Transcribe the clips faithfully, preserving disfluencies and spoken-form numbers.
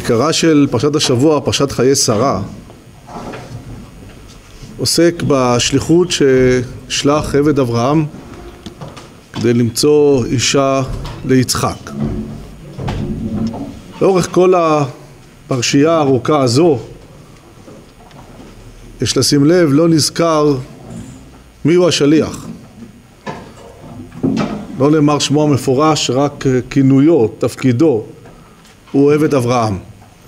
עיקרה של פרשת השבוע, פרשת חיי שרה, עוסק בשליחות ששלח עבד אברהם כדי למצוא אישה ליצחק. לאורך כל הפרשייה הארוכה הזו, יש לשים לב, לא נזכר מיהו השליח. לא נאמר שמו המפורש, רק כינויו, תפקידו, הוא עבד אברהם.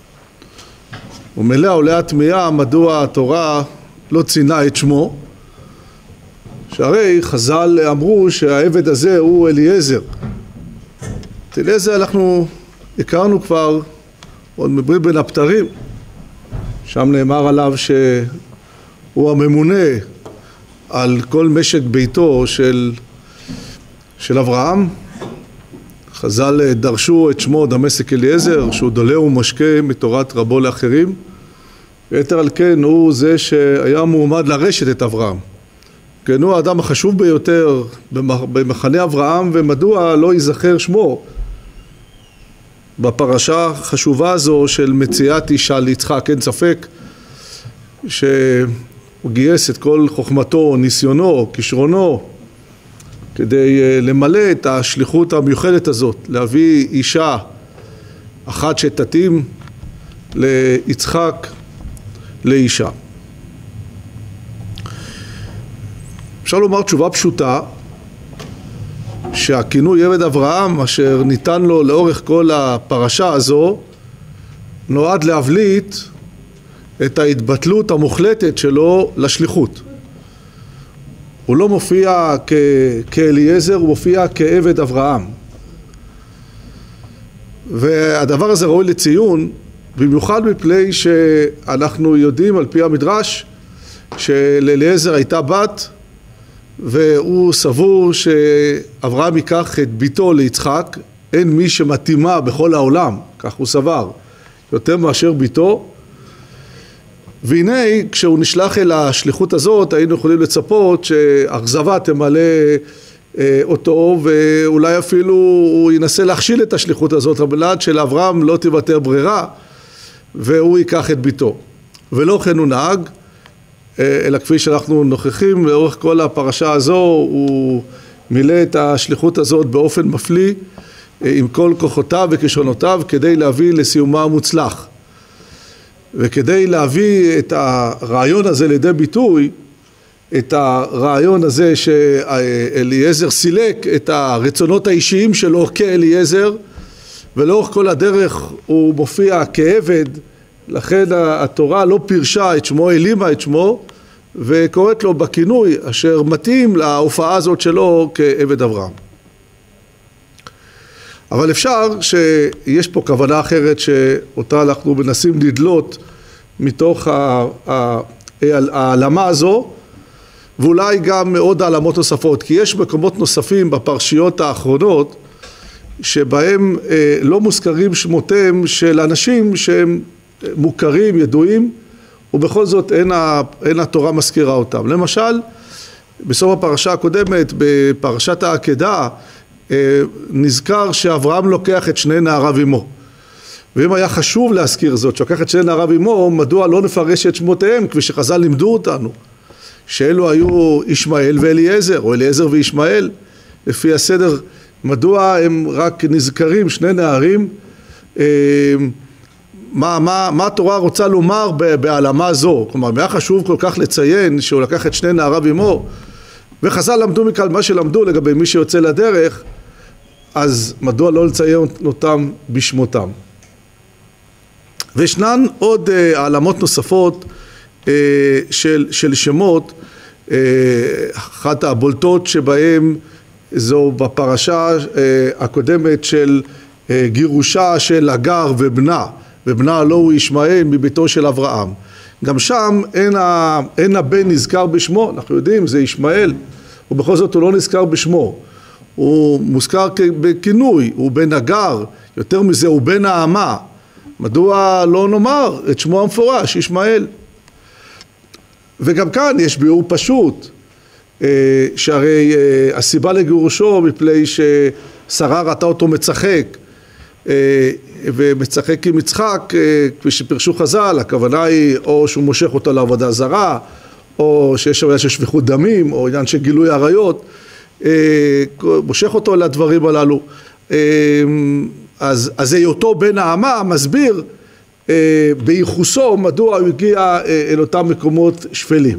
ומלאה עולה התמיהה מדוע התורה לא ציינה את שמו, שהרי חז"ל אמרו שהעבד הזה הוא אליעזר. את אליעזר אנחנו הכרנו כבר עוד מברית בין הפטרים, שם נאמר עליו שהוא הממונה על כל משק ביתו של, של אברהם. חז"ל דרשו את שמו דמשק אליעזר, שהוא דולה ומשקה מתורת רבו לאחרים, ויתר על כן הוא זה שהיה מועמד לרשת את אברהם. כן, הוא האדם החשוב ביותר במחנה אברהם, ומדוע לא ייזכר שמו בפרשה החשובה הזו של מציאת אישה ליצחק. אין ספק שהוא גייס את כל חוכמתו, ניסיונו, כישרונו, כדי למלא את השליחות המיוחדת הזאת, להביא אישה אחת שתתאים ליצחק לאישה. אפשר לומר תשובה פשוטה, שהכינוי עבד אברהם אשר ניתן לו לאורך כל הפרשה הזו, נועד להבליט את ההתבטלות המוחלטת שלו לשליחות. הוא לא מופיע כ- כאליעזר, הוא מופיע כעבד אברהם. והדבר הזה ראוי לציון, במיוחד מפני שאנחנו יודעים על פי המדרש שלאליעזר הייתה בת, והוא סבור שאברהם ייקח את ביתו ליצחק. אין מי שמתאימה בכל העולם, כך הוא סבר, יותר מאשר ביתו. והנה כשהוא נשלח אל השליחות הזאת, היינו יכולים לצפות שאכזבה תמלא אותו, ואולי אפילו הוא ינסה להכשיל את השליחות הזאת, אבל שלאברהם לא תיוותר ברירה והוא ייקח את ביתו. ולא כן הוא נהג, אלא כפי שאנחנו נוכחים לאורך כל הפרשה הזו, הוא מילא את השליחות הזאת באופן מפליא עם כל כוחותיו וכישרונותיו, כדי להביא לסיומה המוצלח. וכדי להביא את הרעיון הזה לידי ביטוי, את הרעיון הזה שאליעזר סילק את הרצונות האישיים שלו כאליעזר, ולאורך כל הדרך הוא מופיע כעבד, לכן התורה לא פירשה את שמו, הלימה את שמו, וקוראת לו בכינוי אשר מתאים להופעה הזאת שלו כעבד אברהם. אבל אפשר שיש פה כוונה אחרת שאותה אנחנו מנסים לדלות מתוך העלמה הזו, ואולי גם עוד העלמות נוספות, כי יש מקומות נוספים בפרשיות האחרונות שבהם לא מוזכרים שמותיהם של אנשים שהם מוכרים, ידועים, ובכל זאת אין, ה, אין התורה מזכירה אותם. למשל, בסוף הפרשה הקודמת, בפרשת העקדה, נזכר שאברהם לוקח את שני נעריו עמו. ואם היה חשוב להזכיר זאת, שלוקח את שני נעריו עמו, מדוע לא נפרש את שמותיהם, כפי שחז"ל לימדו אותנו, שאלו היו ישמעאל ואליעזר, או אליעזר וישמעאל, לפי הסדר, מדוע הם רק נזכרים שני נערים, מה, מה, מה התורה רוצה לומר בהעלמה זו? כלומר, היה חשוב כל כך לציין שהוא לקח את שני נעריו עמו, וחז"ל למדו מכאן מה שלמדו לגבי מי שיוצא לדרך, אז מדוע לא לציין אותם בשמותם? וישנן עוד העלמות נוספות של, של שמות, אחת הבולטות שבהם זו בפרשה הקודמת של גירושה של הגר ובנה, ובנה לא הוא ישמעאל מביתו של אברהם. גם שם אין, ה, אין הבן נזכר בשמו, אנחנו יודעים זה ישמעאל, ובכל זאת הוא לא נזכר בשמו, הוא מוזכר בכינוי, הוא בן הגר, יותר מזה הוא בן האמה. מדוע לא נאמר את שמו המפורש, ישמעאל? וגם כאן יש ביאור פשוט, שהרי הסיבה לגירושו מפני ששרה ראתה אותו מצחק, ומצחק עם יצחק, כפי שפרשו חז"ל, הכוונה היא או שהוא מושך אותו לעבודה זרה, או שיש עניין של שפיכות דמים, או עניין של גילוי עריות, מושך אותו לדברים הללו. אז, אז היותו בן נעמה מסביר בייחוסו מדוע הוא הגיע אל אותם מקומות שפלים.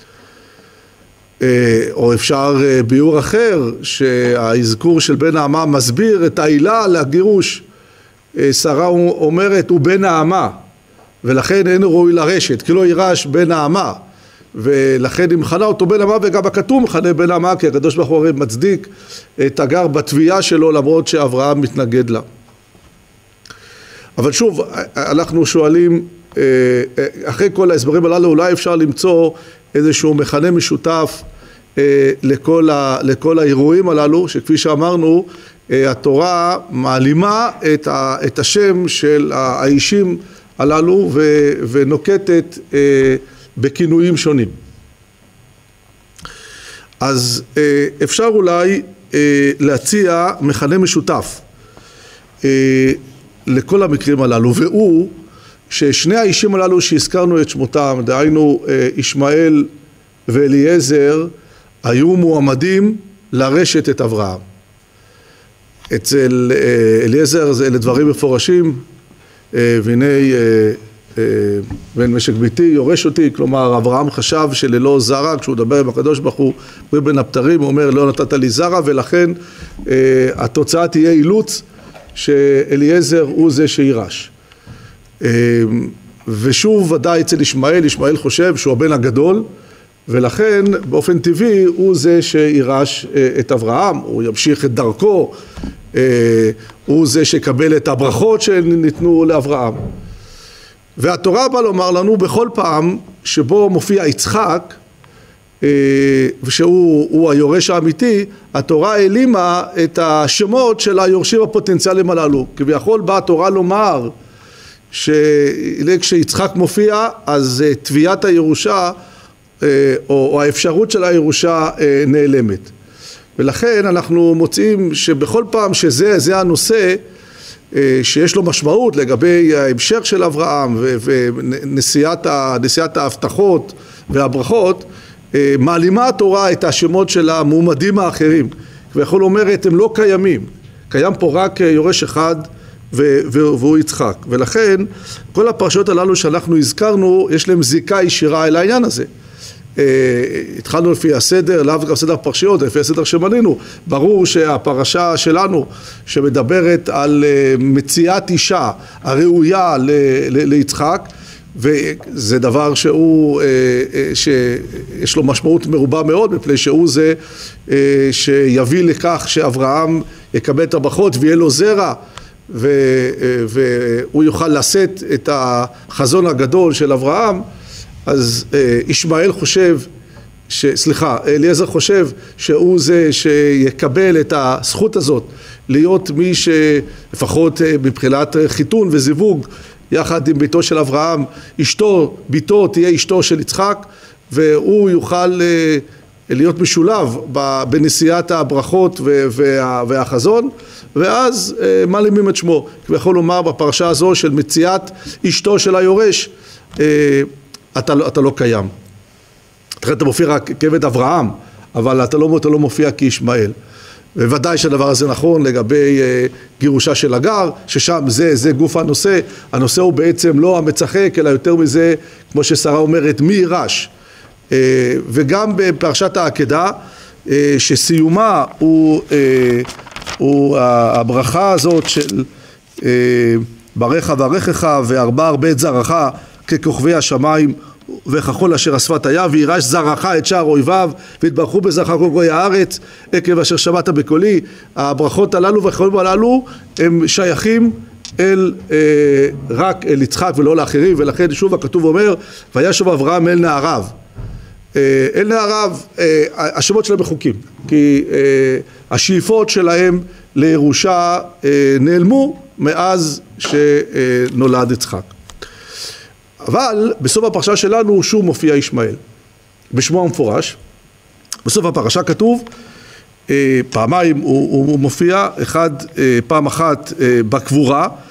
או אפשר ביאור אחר, שהאזכור של בן נעמה מסביר את העילה לגירוש. שרה אומרת הוא בן נעמה, ולכן אין ראוי לרשת, כי לא יירש בן נעמה, ולכן היא מכנה אותו בן נעמה, וגם הכתוב מכנה בן נעמה, כי הקדוש ברוך הוא מצדיק את הגר בתביעה שלו, למרות שאברהם מתנגד לה. אבל שוב, אנחנו שואלים, אחרי כל ההסברים הללו, אולי אפשר למצוא איזשהו מכנה משותף לכל, ה, לכל האירועים הללו, שכפי שאמרנו, התורה מעלימה את, ה, את השם של האישים הללו ו, ונוקטת בכינויים שונים. אז אפשר אולי להציע מכנה משותף לכל המקרים הללו, והוא ששני האישים הללו שהזכרנו את שמותם, דהיינו ישמעאל ואליעזר, היו מועמדים לרשת את אברהם. אצל אליעזר זה לדברים מפורשים, והנה בן משק ביתי יורש אותי, כלומר אברהם חשב שללא זרע, כשהוא מדבר עם הקדוש ברוך הוא בין הפטרים, הוא אומר לא נתת לי זרע, ולכן התוצאה תהיה אילוץ שאליעזר הוא זה שירש. ושוב ודאי אצל ישמעאל, ישמעאל חושב שהוא הבן הגדול, ולכן באופן טבעי הוא זה שירש את אברהם, הוא ימשיך את דרכו, הוא זה שיקבל את הברכות שניתנו לאברהם. והתורה באה לומר לנו בכל פעם שבו מופיע יצחק, ושהוא היורש האמיתי, התורה העלימה את השמות של היורשים הפוטנציאליים הללו. כביכול באה התורה לומר שכשיצחק מופיע, אז תביעת הירושה או האפשרות של הירושה נעלמת. ולכן אנחנו מוצאים שבכל פעם שזה זה הנושא שיש לו משמעות לגבי ההמשך של אברהם ונשיאת ההבטחות והברכות, מעלימה התורה את השמות של המועמדים האחרים, ויכול אומרת הם לא קיימים, קיים פה רק יורש אחד והוא יצחק. ולכן כל הפרשיות הללו שאנחנו הזכרנו יש להם זיקה ישירה אל העניין הזה. התחלנו לפי הסדר, לאו דווקא סדר פרשיות, לפי הסדר שמנינו. ברור שהפרשה שלנו שמדברת על מציאת אישה הראויה ליצחק, וזה דבר שהוא, שיש לו משמעות מרובה מאוד, מפני שהוא זה שיביא לכך שאברהם יקבל את הברכות ויהיה לו זרע, והוא יוכל לשאת את החזון הגדול של אברהם. אז ישמעאל חושב, ש, סליחה, אליעזר חושב שהוא זה שיקבל את הזכות הזאת, להיות מי שלפחות מבחינת חיתון וזיווג, יחד עם ביתו של אברהם, אשתו, ביתו תהיה אשתו של יצחק, והוא יוכל להיות משולב בנשיאת הברכות והחזון, ואז מעלימים את שמו. יכול לומר בפרשה הזו של מציאת אשתו של היורש, אתה, אתה לא קיים. אתה מופיע רק כעבד אברהם, אבל אתה לא, אתה לא מופיע כישמעאל. וודאי שהדבר הזה נכון לגבי גירושה של הגר, ששם זה, זה גוף הנושא. הנושא הוא בעצם לא המצחק, אלא יותר מזה, כמו ששרה אומרת, מי יירש. וגם בפרשת העקדה, שסיומה הוא, הוא הברכה הזאת של ברך וברכך וארבע הרבה את זרעך ככוכבי השמיים וכחול אשר אספת היה, וירש זרעך את שער אויביו והתברכו בזרעך כל גויי הארץ עקב אשר שמעת בקולי. הברכות הללו והחולים הללו הם שייכים אל אה, רק אל יצחק ולא לאחרים, ולכן שוב הכתוב אומר וישוב אברהם אל נעריו. אה, אל נעריו, אה, השמות שלהם בחוקים, כי אה, השאיפות שלהם לירושה אה, נעלמו מאז שנולד יצחק. אבל בסוף הפרשה שלנו שוב מופיע ישמעאל בשמו המפורש. בסוף הפרשה כתוב פעמיים הוא, הוא מופיע, אחד פעם אחת בקבורה,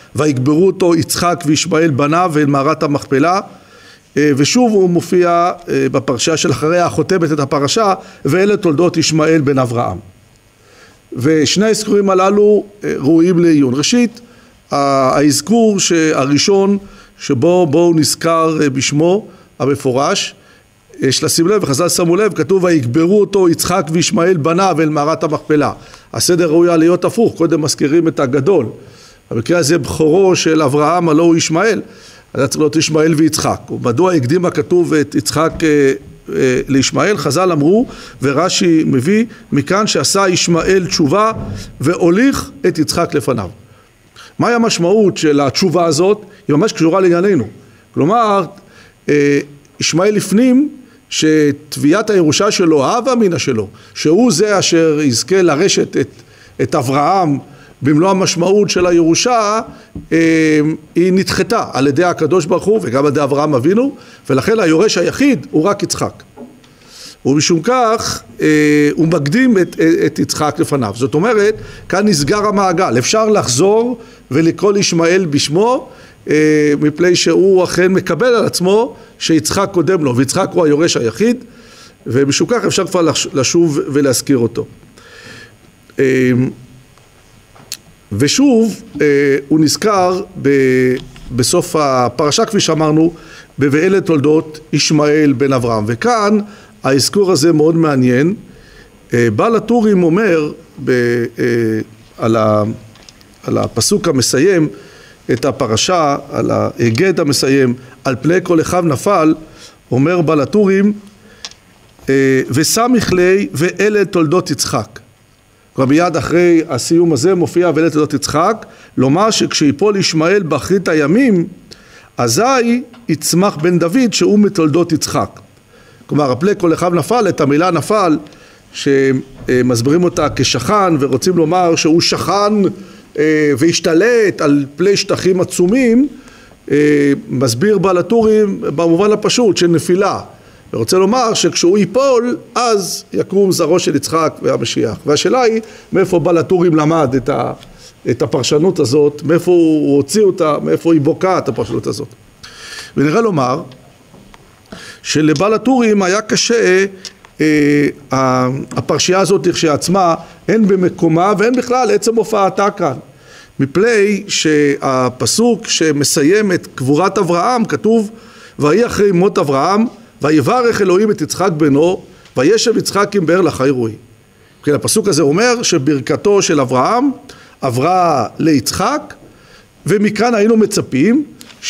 ויקברו אותו יצחק וישמעאל בניו ואל מערת המכפלה, ושוב הוא מופיע בפרשה של אחריה החותמת את הפרשה, ואלה תולדות ישמעאל בן אברהם. ושני האזכורים הללו ראויים לעיון. ראשית, האזכור הראשון שבו בו נזכר בשמו המפורש, יש לשים לב, וחז"ל שמו לב, כתוב ויקברו אותו יצחק וישמעאל בניו אל מערת המכפלה. הסדר ראוי להיות הפוך, קודם מזכירים את הגדול. במקרה הזה בכורו של אברהם הלא הוא ישמעאל, אז צריך להיות ישמעאל ויצחק. ומדוע הקדים הכתוב את יצחק אה, אה, לישמעאל? חז"ל אמרו, ורש"י מביא מכאן שעשה ישמעאל תשובה והוליך את יצחק לפניו. מהי המשמעות של התשובה הזאת? היא ממש קשורה לענייננו. כלומר, אה, ישמעאל לפנים שתביעת הירושה שלו, האב אמינא שלו, שהוא זה אשר יזכה לרשת את, את אברהם במלוא המשמעות של הירושה, היא נדחתה על ידי הקדוש ברוך הוא וגם על ידי אברהם אבינו, ולכן היורש היחיד הוא רק יצחק. ומשום כך הוא מקדים את, את יצחק לפניו. זאת אומרת, כאן נסגר המעגל, אפשר לחזור ולקרוא לישמעאל בשמו, מפני שהוא אכן מקבל על עצמו שיצחק קודם לו, ויצחק הוא היורש היחיד, ומשום כך אפשר כבר לשוב ולהזכיר אותו. ושוב הוא נזכר בסוף הפרשה, כפי שאמרנו, ואלה תולדות ישמעאל בן אברהם. וכאן האזכור הזה מאוד מעניין. בעל הטורים אומר על הפסוק המסיים את הפרשה, על ההיגד המסיים, על פני כל אחיו נפל, אומר בעל הטורים, וסמיך לי ואלה תולדות יצחק. מיד אחרי הסיום הזה מופיע ואלה תולדות יצחק, לומר שכשיפול ישמעאל באחרית הימים, אזי יצמח בן דוד שהוא מתולדות יצחק. כלומר, הפלי כל אחיו נפל, את המילה נפל, שמסברים אותה כשכן, ורוצים לומר שהוא שכן והשתלט על פלי שטחים עצומים, מסביר בעל הטורים במובן הפשוט של נפילה. ורוצה לומר שכשהוא ייפול, אז יקום זרעו של יצחק והמשיח. והשאלה היא, מאיפה בעל הטורים למד את, ה, את הפרשנות הזאת, מאיפה הוא הוציא אותה, מאיפה היא בוקעה את הפרשנות הזאת. ונראה לומר, שלבעל הטורים היה קשה אה, הפרשייה הזאת כשעצמה, הן במקומה והן בכלל עצם הופעתה כאן. מפני שהפסוק שמסיים את קבורת אברהם, כתוב, ויהי אחרי מות אברהם, ויברך אלוהים את יצחק בנו, וישב יצחק עם באר לחי רועי. כן, הפסוק הזה אומר שברכתו של אברהם עברה ליצחק, ומכאן היינו מצפים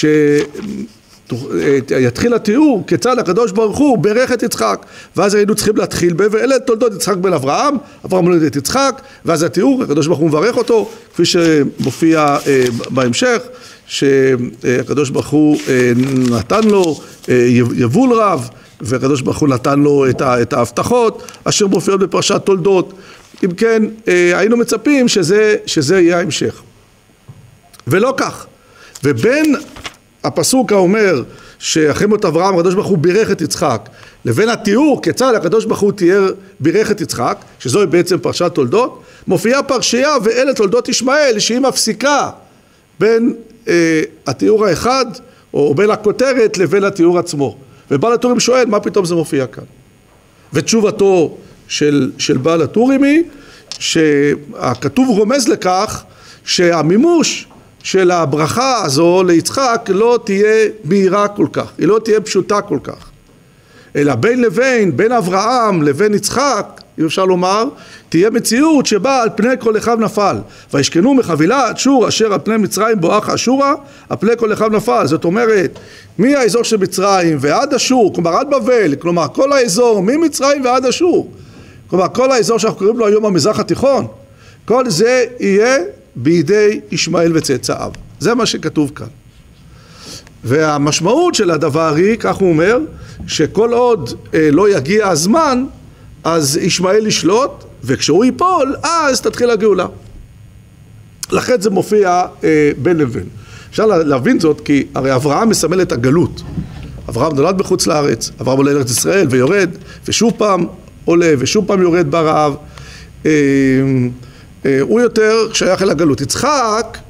שיתחיל התיאור כיצד הקדוש ברוך הוא ברך את יצחק, ואז היינו צריכים להתחיל ב ואלה תולדות יצחק בן אברהם, אברהם נולד את יצחק, ואז התיאור, הקדוש ברוך הוא מברך אותו, כפי שמופיע בהמשך, שהקדוש ברוך הוא נתן לו יבול רב, והקדוש ברוך הוא נתן לו את ההבטחות אשר מופיעות בפרשת תולדות. אם כן, היינו מצפים שזה, שזה יהיה ההמשך. ולא כך. ובין הפסוק האומר שאחרי מות אברהם הקדוש ברוך הוא בירך את יצחק, לבין התיאור כיצד הקדוש ברוך הוא תיאר בירך את יצחק, שזוהי בעצם פרשת תולדות, מופיעה פרשייה ואלה תולדות ישמעאל, שהיא מפסיקה בין אה, התיאור האחד, או בין הכותרת לבין התיאור עצמו. ובעל הטורים שואל, מה פתאום זה מופיע כאן? ותשובתו של, של בעל הטורים היא, שהכתוב רומז לכך, שהמימוש של הברכה הזו ליצחק לא תהיה מהירה כל כך, היא לא תהיה פשוטה כל כך. אלא בין לבין, בין אברהם לבין יצחק, אם אפשר לומר, תהיה מציאות שבה על פני כל אחיו נפל. וישכנו מחבילת שור אשר על פני מצרים בואכה אשורה, על פני כל אחיו נפל. זאת אומרת, מהאזור של מצרים ועד אשור, כלומר עד בבל, כלומר כל האזור ממצרים ועד אשור, כלומר כל האזור שאנחנו קוראים לו היום המזרח התיכון, כל זה יהיה בידי ישמעאל וצאצאיו. זה מה שכתוב כאן. והמשמעות של הדבר היא, כך הוא אומר, שכל עוד אה, לא יגיע הזמן, אז ישמעאל ישלוט, וכשהוא ייפול, אז תתחיל הגאולה. לכן זה מופיע אה, בין לבין. אפשר להבין זאת, כי הרי אברהם מסמל את הגלות. אברהם נולד בחוץ לארץ, אברהם עולה לארץ ישראל ויורד, ושוב פעם עולה, ושוב פעם יורד ברעב. אה, אה, הוא יותר שייך אל הגלות. יצחק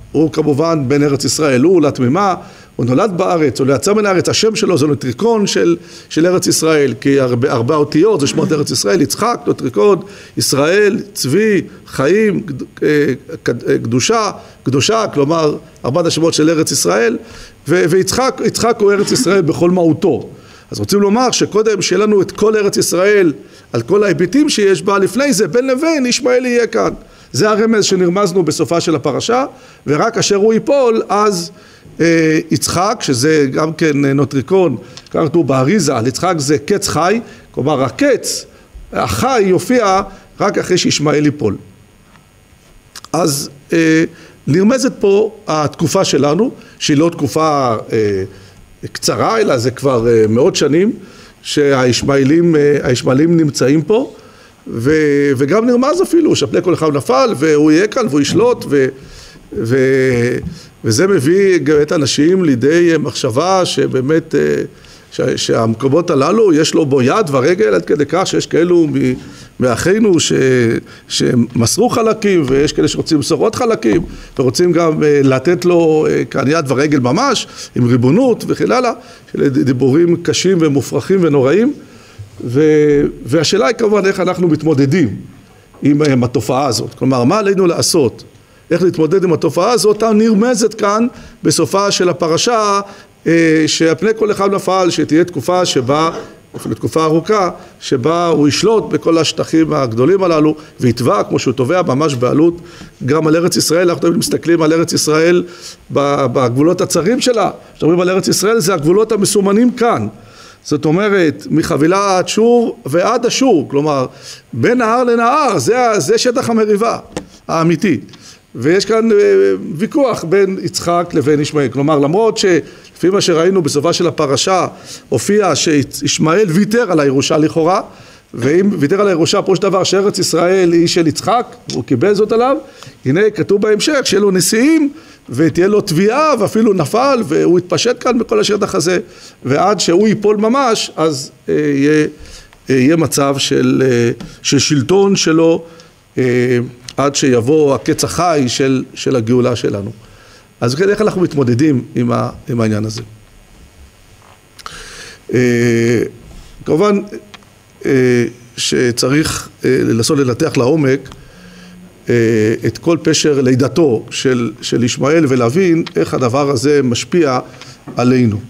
הוא כמובן בן ארץ ישראל, הוא לתמימה, הוא נולד בארץ, הוא לא יצא מן הארץ, השם שלו זה נוטריקון של, של ארץ ישראל, כי הרבה, הרבה אותיות זה שמות ארץ ישראל, יצחק, נוטריקון, ישראל, צבי, חיים, קדושה, קדושה, כלומר ארבעת השמות של ארץ ישראל, ו, ויצחק, יצחק הוא ארץ ישראל בכל מהותו. אז רוצים לומר שקודם שיהיה לנו את כל ארץ ישראל, על כל ההיבטים שיש בה, לפני זה בין לבין ישמעאל יהיה כאן. זה הרמז שנרמזנו בסופה של הפרשה, ורק אשר הוא ייפול, אז אה, יצחק, שזה גם כן נוטריקון, כך כתוב באריזה, על יצחק זה קץ חי, כלומר הקץ, החי יופיע רק אחרי שישמעאל ייפול. אז אה, נרמזת פה התקופה שלנו, שהיא לא תקופה אה, קצרה, אלא זה כבר אה, מאות שנים, שהישמעאלים אה, הישמעאלים נמצאים פה, ו, וגם נרמז אפילו שפני כל אחד נפל והוא יהיה כאן והוא ישלוט ו, ו, וזה מביא את האנשים לידי מחשבה שבאמת ש, שהמקומות הללו יש לו בו יד ורגל, עד כדי כך שיש כאלו מאחינו ש, שמסרו חלקים ויש כאלה שרוצים למסור עוד חלקים ורוצים גם לתת לו כאן יד ורגל ממש עם ריבונות וכן הלאה, דיבורים קשים ומופרכים ונוראים. ו- והשאלה היא כמובן איך אנחנו מתמודדים עם, עם התופעה הזאת, כלומר מה עלינו לעשות, איך להתמודד עם התופעה הזאת, נרמזת כאן בסופה של הפרשה אה, שהפני כל אחד נפל, שתהיה תקופה שבה, אפילו תקופה ארוכה, שבה הוא ישלוט בכל השטחים הגדולים הללו ויתבע כמו שהוא תובע ממש בעלות גם על ארץ ישראל. אנחנו מסתכלים על ארץ ישראל בגבולות הצרים שלה, כשאומרים על ארץ ישראל זה הגבולות המסומנים כאן, זאת אומרת, מחבילה עד שור ועד השור, כלומר, בין נהר לנהר, זה, זה שטח המריבה האמיתי. ויש כאן ויכוח בין יצחק לבין ישמעאל. כלומר, למרות שלפי מה שראינו בסופה של הפרשה, הופיע שישמעאל ויתר על הירושה לכאורה, ואם ויתר על הירושה, פה יש דבר שארץ ישראל היא של יצחק, הוא קיבל זאת עליו, הנה כתוב בהמשך, שיהיה לו נשיאים, ותהיה לו תביעה, ואפילו נפל, והוא יתפשט כאן בכל השטח הזה, ועד שהוא ייפול ממש, אז אה, יהיה, אה, יהיה מצב של, אה, של שלטון שלו, אה, עד שיבוא הקץ החי של, של הגאולה שלנו. אז איך אנחנו מתמודדים עם, ה, עם העניין הזה? אה, כמובן, אה, שצריך אה, לנסות לנתח לעומק, את כל פשר לידתו של, של ישמעאל ולהבין איך הדבר הזה משפיע עלינו.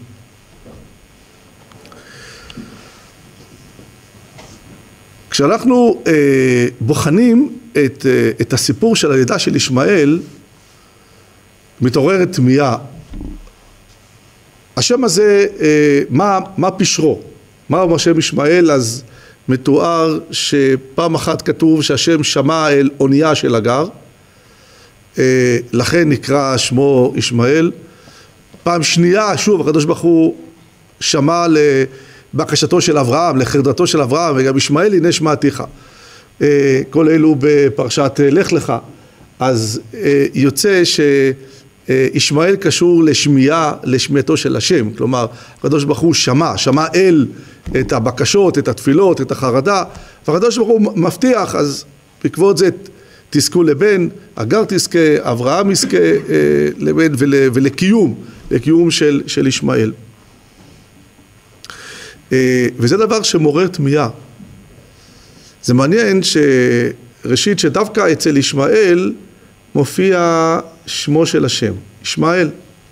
כשאנחנו אה, בוחנים את, אה, את הסיפור של הלידה של ישמעאל, מתעוררת תמיהה. השם הזה, אה, מה, מה פשרו? מהו השם ישמעאל? אז מתואר שפעם אחת כתוב שהשם שמע אל אונייה של הגר, לכן נקרא שמו ישמעאל. פעם שנייה, שוב, הקדוש ברוך הוא שמע לבקשתו של אברהם, לחרדתו של אברהם, וגם ישמעאל הנה שמעתיך. כל אלו בפרשת לך לך. אז יוצא שישמעאל קשור לשמיעה, לשמיעתו של השם. כלומר, הקדוש ברוך הוא שמע, שמע אל את הבקשות, את התפילות, את החרדה, והקדוש ברוך הוא מבטיח, אז בעקבות זה תזכו לבן, הגר תזכה, אברהם יזכה לבן ולקיום, לקיום של, של ישמעאל. וזה דבר שמעורר תמיהה. זה מעניין שראשית שדווקא אצל ישמעאל מופיע שמו של השם, ישמעאל.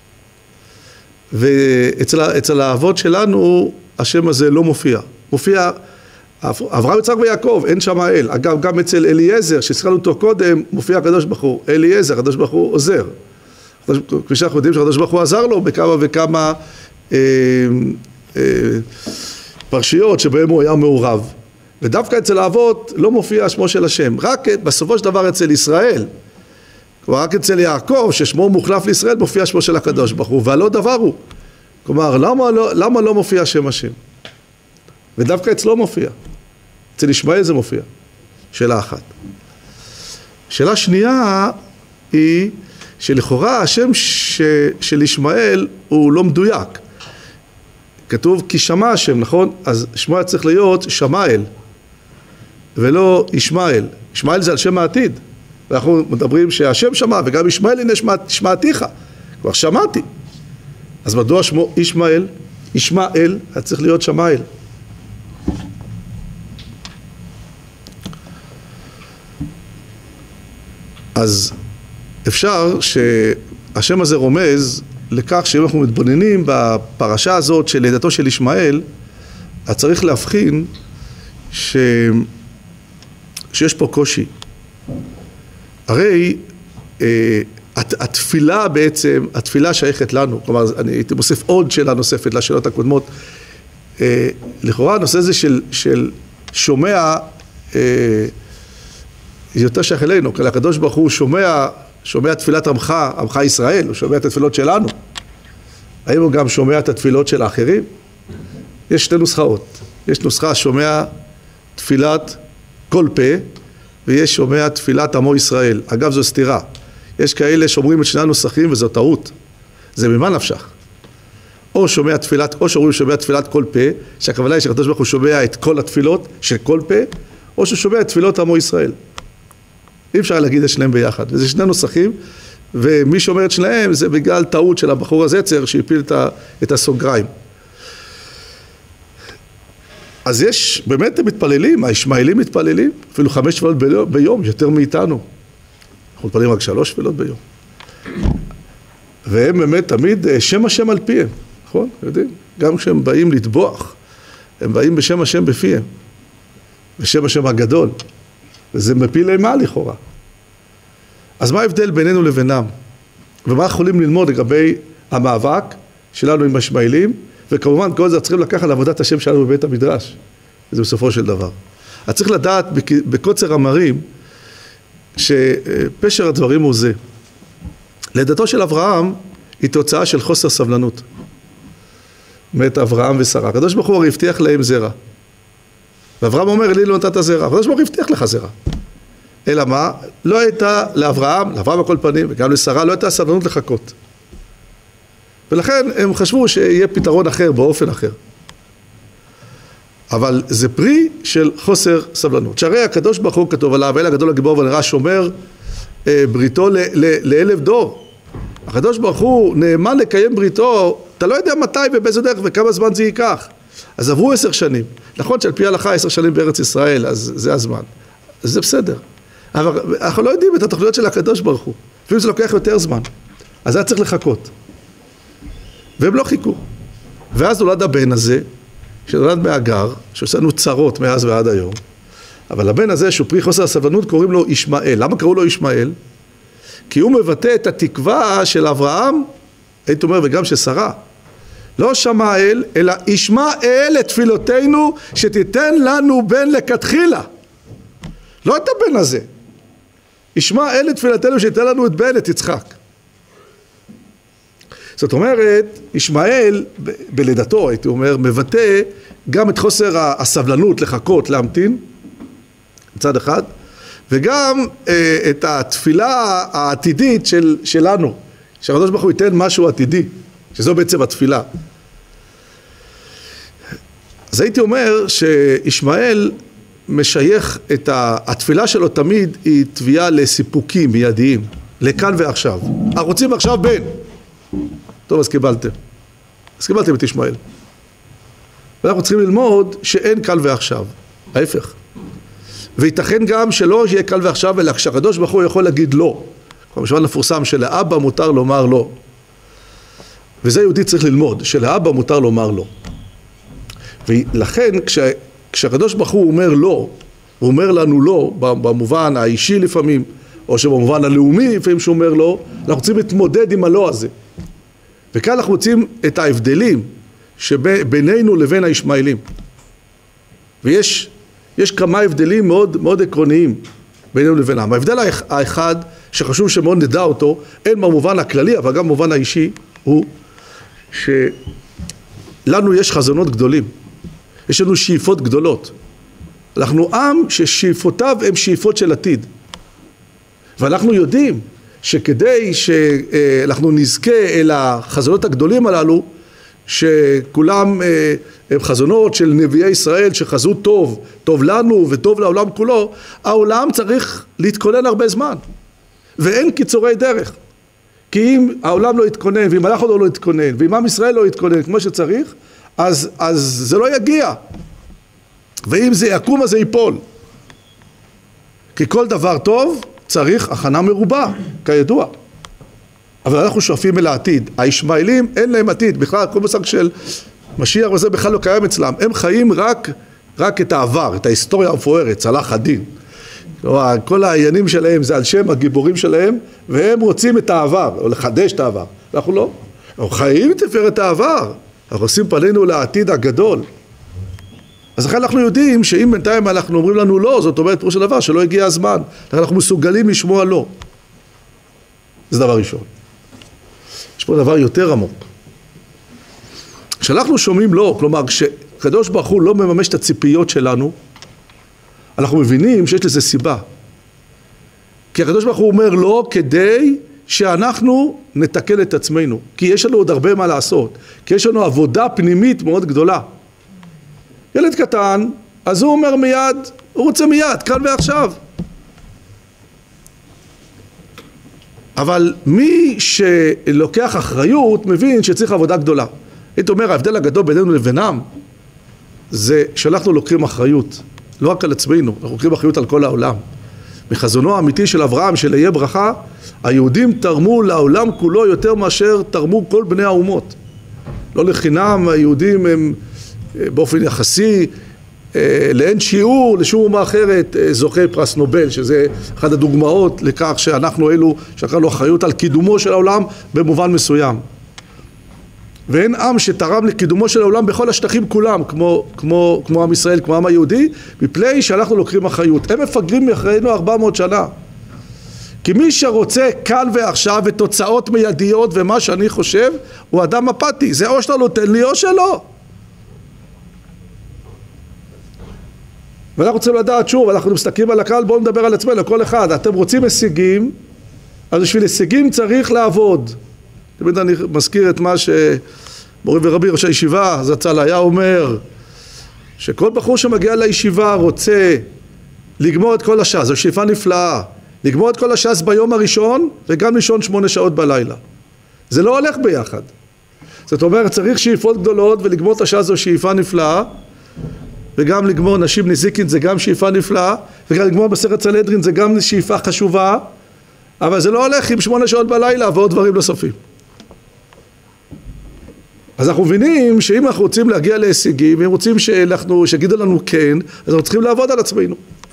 ואצל אצל האבות שלנו השם הזה לא מופיע. מופיע אברהם, יצחק ויעקב, אין שם האל. אגב, גם אצל אליעזר, שהזכרנו אותו קודם, מופיע הקדוש ברוך הוא. אליעזר, הקדוש ברוך הוא עוזר. כפי שאנחנו יודעים שהקדוש ברוך הוא עזר לו בכמה וכמה אה, אה, פרשיות שבהם הוא היה מעורב. ודווקא אצל האבות לא מופיע שמו של השם. רק בסופו של דבר אצל ישראל, כלומר רק אצל יעקב, ששמו מוחלף לישראל, מופיע שמו של הקדוש ברוך הוא, והלא דבר הוא. כלומר, למה לא, למה לא מופיע שם השם? ודווקא אצלו מופיע. אצל ישמעאל זה מופיע. שאלה אחת. שאלה שנייה היא שלכאורה השם ש... של ישמעאל הוא לא מדויק. כתוב כי שמע השם, נכון? אז שמו צריך להיות שמעאל, ולא ישמעאל. ישמעאל זה על שם העתיד. ואנחנו מדברים שהשם שמע, וגם ישמעאל הנה שמעתיך, כבר שמעתי. אז מדוע שמו ישמעאל? ישמעאל, היה צריך להיות שמעאל. אז אפשר שהשם הזה רומז לכך שאם אנחנו מתבוננים בפרשה הזאת של לידתו של ישמעאל, אז צריך להבחין ש... שיש פה קושי. הרי אה, התפילה בעצם, התפילה שייכת לנו, כלומר אני הייתי מוסיף עוד שאלה נוספת לשאלות הקודמות, אה, לכאורה הנושא הזה של, של שומע אה, יותר שייך אלינו, כי הקדוש ברוך הוא שומע, שומע תפילת עמך, עמך ישראל, הוא שומע את התפילות שלנו. האם הוא גם שומע את התפילות של האחרים? יש שתי נוסחאות. יש נוסחה שומע תפילת כל פה, ויש שומע תפילת עמו ישראל. אגב, זו סתירה. יש כאלה שאומרים את שני הנוסחים וזו טעות. זה ממה נפשך? או שומע תפילת, או שאומרים שומע תפילת כל פה, שהכוונה היא שהקדוש ברוך הוא שומע את כל התפילות של כל פה, או שהוא שומע את תפילות עמו ישראל. אי אפשר להגיד את שניהם ביחד. וזה שני נוסחים, ומי שאומר את שניהם זה בגלל טעות של הבחור הזצר שהפיל את, ה, את הסוגריים. אז יש, באמת הם מתפללים, הישמעאלים מתפללים, אפילו חמש תפילות ביום, ביום, יותר מאיתנו. אנחנו מתפללים רק שלוש תפילות ביום. והם באמת תמיד שם השם על פיהם, נכון? יודעים? גם כשהם באים לטבוח, הם באים בשם השם בפיהם. בשם השם הגדול. וזה מפיל אימה לכאורה. אז מה ההבדל בינינו לבינם? ומה יכולים ללמוד לגבי המאבק שלנו עם הישמעאלים? וכמובן כל זה צריכים לקחת על עבודת השם שלנו בבית המדרש. זה בסופו של דבר. אז צריך לדעת בקוצר המרים שפשר הדברים הוא זה. לידתו של אברהם היא תוצאה של חוסר סבלנות. מת אברהם ושרה. הקדוש ברוך הוא הרי הבטיח להם זרע. ואברהם אומר, לי לא נתת זרע. הקדוש ברוך הוא הבטיח לך זרע. אלא מה? לא הייתה לאברהם, לאברהם בכל פנים, וגם לשרה, לא הייתה סבלנות לחכות. ולכן הם חשבו שיהיה פתרון אחר, באופן אחר. אבל זה פרי של חוסר סבלנות. שהרי הקדוש ברוך הוא כתוב עליו, אל הגדול הגיבור ונראה שומר אה, בריתו ל- ל- לאלף דור. הקדוש ברוך הוא נאמן לקיים בריתו, אתה לא יודע מתי ובאיזה דרך וכמה זמן זה ייקח. אז עברו עשר שנים. נכון שעל פי ההלכה עשר שנים בארץ ישראל, אז זה הזמן. אז זה בסדר. אבל אנחנו לא יודעים את התוכניות של הקדוש ברוך הוא. לפעמים זה לוקח יותר זמן. אז היה צריך לחכות. והם לא חיכו. ואז נולד הבן הזה, שנולד מהגר, שעושה לנו צרות מאז ועד היום. אבל הבן הזה, שהוא פרי חוסר הסבלנות, קוראים לו ישמעאל. למה קראו לו ישמעאל? כי הוא מבטא את התקווה של אברהם, הייתי אומר, וגם של שרה. לא שמעאל, אלא ישמעאל את תפילותינו, שתיתן לנו בן לכתחילה. לא את הבן הזה. ישמעאל את תפילתנו, שתיתן לנו את בן, את יצחק. זאת אומרת, ישמעאל ב- בלידתו, הייתי אומר, מבטא גם את חוסר הסבלנות לחכות, להמתין, מצד אחד, וגם אה, את התפילה העתידית של, שלנו, שהקדוש ברוך הוא ייתן משהו עתידי, שזו בעצם התפילה. אז הייתי אומר שישמעאל משייך את התפילה שלו תמיד היא תביעה לסיפוקים מיידיים, לכאן ועכשיו. רוצים עכשיו בן. טוב, אז קיבלתם. אז קיבלתם את ישמעאל. ואנחנו צריכים ללמוד שאין כאן ועכשיו. ההפך. וייתכן גם שלא יהיה כאן ועכשיו, אלא כשהקדוש ברוך הוא יכול להגיד לא. כמו משמע מפורסם שלאבא מותר לומר לא. וזה יהודי צריך ללמוד, שלאבא מותר לומר לא. ולכן כש, כשהקדוש ברוך הוא אומר לא, הוא אומר לנו לא, במובן האישי לפעמים, או שבמובן הלאומי לפעמים שהוא אומר לא, אנחנו רוצים להתמודד עם הלא הזה. וכאן אנחנו רוצים את ההבדלים שבינינו לבין הישמעאלים. ויש יש כמה הבדלים מאוד, מאוד עקרוניים בינינו לבינם. ההבדל האחד שחשוב שמאוד נדע אותו, אין במובן הכללי, אבל גם במובן האישי, הוא שלנו יש חזונות גדולים. יש לנו שאיפות גדולות. אנחנו עם ששאיפותיו הן שאיפות של עתיד. ואנחנו יודעים שכדי שאנחנו נזכה אל החזונות הגדולים הללו, שכולם הם חזונות של נביאי ישראל שחזו טוב, טוב לנו וטוב לעולם כולו, העולם צריך להתכונן הרבה זמן. ואין קיצורי דרך. כי אם העולם לא יתכונן, ואם אנחנו לא יתכונן, ואם עם ישראל לא יתכונן כמו שצריך, אז, אז זה לא יגיע. ואם זה יקום, אז זה ייפול. כי כל דבר טוב צריך הכנה מרובה, כידוע. אבל אנחנו שואפים אל העתיד. הישמעאלים אין להם עתיד. בכלל, כל מושג של משיח וזה בכלל לא קיים אצלם. הם חיים רק, רק את העבר, את ההיסטוריה המפוארת, צלאח א-דין. כל העניינים שלהם זה על שם הגיבורים שלהם, והם רוצים את העבר, או לחדש את העבר. אנחנו לא. אנחנו חיים את תפארת העבר. אנחנו עושים פנינו לעתיד הגדול. אז לכן אנחנו יודעים שאם בינתיים אנחנו אומרים לנו לא, זאת אומרת פירוש הדבר שלא הגיע הזמן. אנחנו מסוגלים לשמוע לא. זה דבר ראשון. יש פה דבר יותר עמוק. כשאנחנו שומעים לא, כלומר כשקדוש ברוך הוא לא מממש את הציפיות שלנו, אנחנו מבינים שיש לזה סיבה. כי הקדוש ברוך הוא אומר לא כדי שאנחנו נתקן את עצמנו. כי יש לנו עוד הרבה מה לעשות. כי יש לנו עבודה פנימית מאוד גדולה. ילד קטן, אז הוא אומר מיד, הוא רוצה מיד, כאן ועכשיו. אבל מי שלוקח אחריות מבין שצריך עבודה גדולה. היית אומר, ההבדל הגדול בינינו לבינם, זה שאנחנו לוקחים אחריות, לא רק על עצמנו, אנחנו לוקחים אחריות על כל העולם. מחזונו האמיתי של אברהם, של יהיה ברכה, היהודים תרמו לעולם כולו יותר מאשר תרמו כל בני האומות. לא לחינם, היהודים הם באופן יחסי, לאין שיעור, לשום אומה אחרת, זוכי פרס נובל, שזה אחת הדוגמאות לכך שאנחנו אלו, שלקחנו אחריות על קידומו של העולם במובן מסוים. ואין עם שתרם לקידומו של העולם בכל השטחים כולם, כמו, כמו, כמו עם ישראל, כמו עם היהודי, מפני שאנחנו לוקחים אחריות. הם מפגרים מאחרינו ארבע מאות שנה. כי מי שרוצה כאן ועכשיו ותוצאות מיידיות ומה שאני חושב, הוא אדם אפתי. זה או שאתה נותן לי או שלא. ואנחנו רוצים לדעת שוב, אנחנו מסתכלים על הקהל, בואו נדבר על עצמנו, כל אחד. אתם רוצים הישגים, אז בשביל הישגים צריך לעבוד. תמיד אני מזכיר את מה שמורי ורבי ראש הישיבה, זצ"ל היה אומר, שכל בחור שמגיע לישיבה רוצה לגמור את כל הש"ס, זו שאיפה נפלאה, לגמור את כל הש"ס ביום הראשון וגם לישון שמונה שעות בלילה. זה לא הולך ביחד. זאת אומרת, צריך שאיפות גדולות ולגמור את הש"ס זו שאיפה נפלאה, וגם לגמור נשים נזיקין זה גם שאיפה נפלאה, וגם לגמור מסכת סנהדרין זה גם שאיפה חשובה, אבל זה לא הולך עם שמונה שעות בלילה ועוד דברים נוספים. אז אנחנו מבינים שאם אנחנו רוצים להגיע להישגים, אם רוצים שאנחנו, שיגידו לנו כן, אז אנחנו צריכים לעבוד על עצמנו.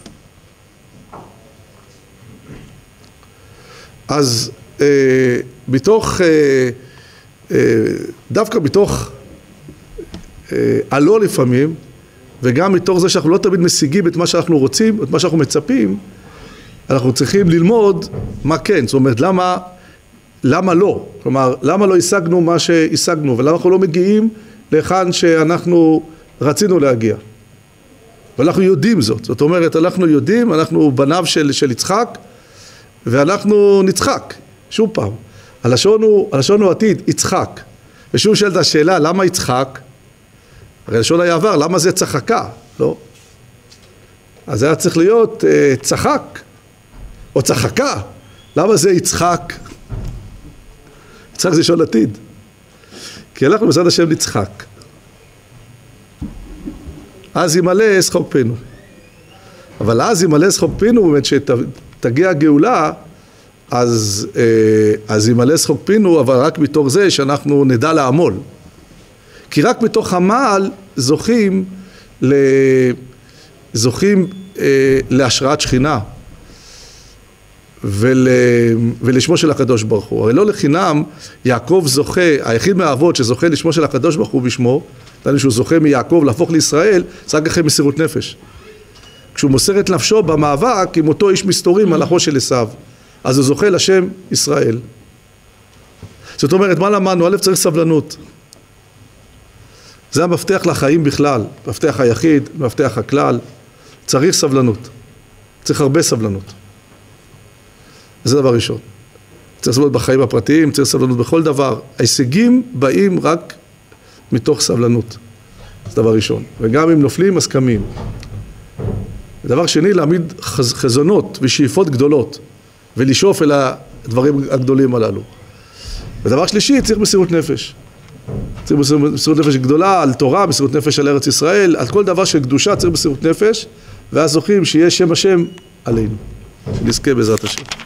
אז אה, בתוך, אה, אה, דווקא בתוך אה, הלא לפעמים, וגם מתוך זה שאנחנו לא תמיד משיגים את מה שאנחנו רוצים, את מה שאנחנו מצפים, אנחנו צריכים ללמוד מה כן, זאת אומרת, למה, למה לא? כלומר, למה לא השגנו מה שהשגנו, ולמה אנחנו לא מגיעים להיכן שאנחנו רצינו להגיע. ואנחנו יודעים זאת, זאת אומרת, אנחנו יודעים, אנחנו בניו של, של יצחק, ואנחנו נצחק, שוב פעם. הלשון הוא, הלשון הוא עתיד, יצחק. ושוב שאלת השאלה, למה יצחק? הרי לשון היה עבר, למה זה צחקה? לא. אז זה היה צריך להיות uh, צחק, או צחקה. למה זה יצחק? יצחק זה לשון עתיד. כי אנחנו בעזרת השם נצחק. אז ימלא שחוק פינו. אבל אז ימלא שחוק פינו, באמת שתגיע הגאולה, אז, אז ימלא שחוק פינו, אבל רק מתוך זה שאנחנו נדע לעמול. כי רק מתוך המעל זוכים, ל... זוכים אה, להשראת שכינה ול... ולשמו של הקדוש ברוך הוא. הרי לא לחינם יעקב זוכה, היחיד מהאבות שזוכה לשמו של הקדוש ברוך הוא בשמו, דענו שהוא זוכה מיעקב להפוך לישראל, זה רק אחרי מסירות נפש. כשהוא מוסר את נפשו במאבק עם אותו איש מסתורים מלאכו של עשיו, אז הוא זוכה לשם ישראל. זאת אומרת, מה למדנו? א', צריך סבלנות. זה המפתח לחיים בכלל, מפתח היחיד, מפתח הכלל. צריך סבלנות. צריך הרבה סבלנות. זה דבר ראשון. צריך סבלנות בחיים הפרטיים, צריך סבלנות בכל דבר. ההישגים באים רק מתוך סבלנות. זה דבר ראשון. וגם אם נופלים, אז קמים. דבר שני, להעמיד חזונות ושאיפות גדולות. ולשאוף אל הדברים הגדולים הללו. ודבר שלישי, צריך מסירות נפש. צריך מסירות נפש גדולה על תורה, מסירות נפש על ארץ ישראל, על כל דבר של קדושה צריך מסירות נפש, ואז זוכים שיהיה שם השם עלינו. שנזכה בעזרת השם.